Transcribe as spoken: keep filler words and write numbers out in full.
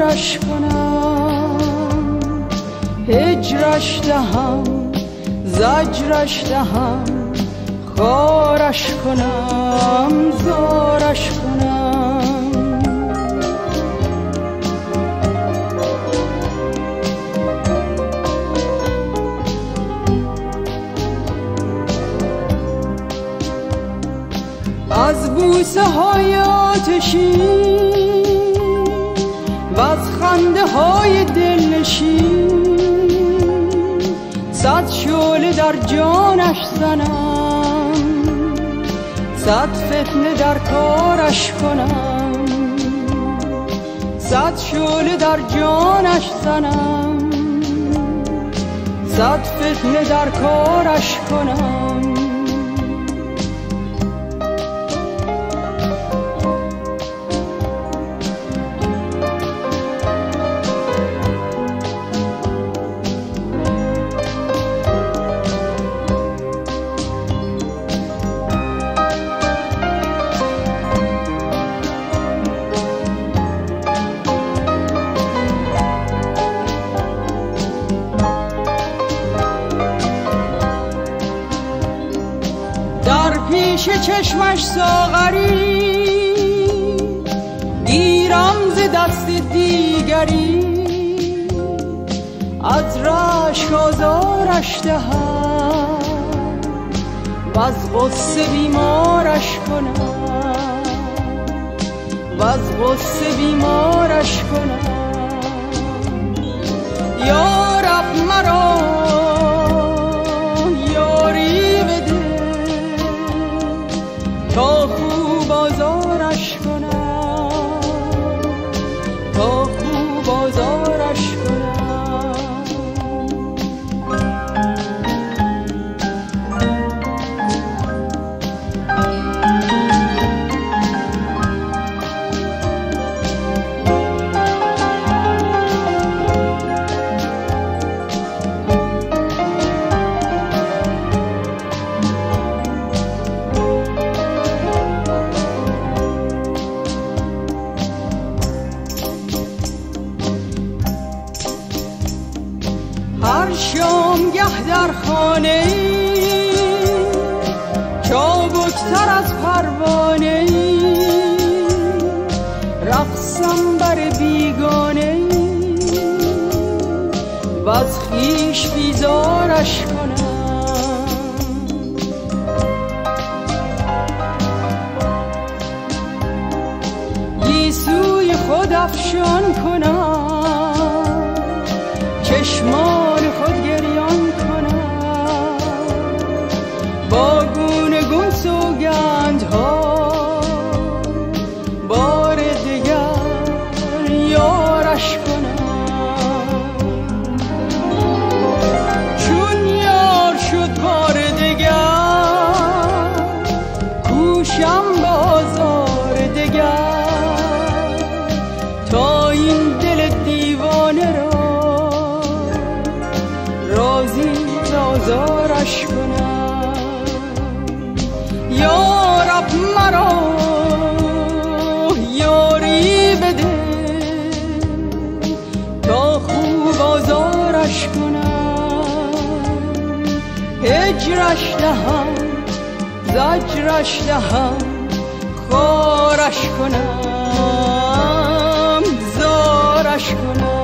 زارش کنم، هجرش دهم زجرش دهم، خارش کنم زارش کنم. از بوسه های آتشین و از خنده های دلنشین، صد شعله در جانش زنم، صد فتنه در کارش کنم، صد شعله در جانش زنم، صد فتنه در کارش کنم. پیش چشمش ساغری، گیرم ز دست دیگری، از رشک آزارش دهم و از غصه بیمارش کنم، و از غصه بیمارش کنم. یا رب مرا تا خوب آزارش کنم، تا خوب آزارش کنم. هر شامگه در خانه ای چابکتر از پروانه ای، رقصم بر بیگانه ای و از خویش بیزارش کنم. گیسوی خود افشان کنم، چشمان خود گریان کنم، با گونه گون سوگندها بار دگر یارش کنم. چون یار شد بار دگر، کوشم بازار دگر، تا این دل دیوانه را رازی آزارش کنم. یا رب مرا یاری بده تا خوب آزارش کنم، هجرش دهم زجرش دهم، خارش کنم زارش کنم.